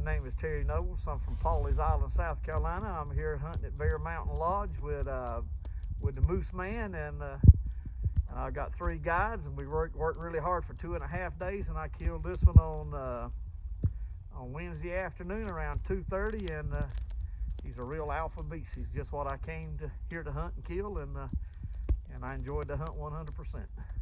name is Terry Nobles. I'm from Pawleys Island, South Carolina. I'm here hunting at Bear Mountain Lodge with the Moose Man, and I got 3 guides, and we worked really hard for 2.5 days, and I killed this one on Wednesday afternoon around 2:30, and he's a real alpha beast. He's just what I came here to hunt and kill, and I enjoyed the hunt 100%.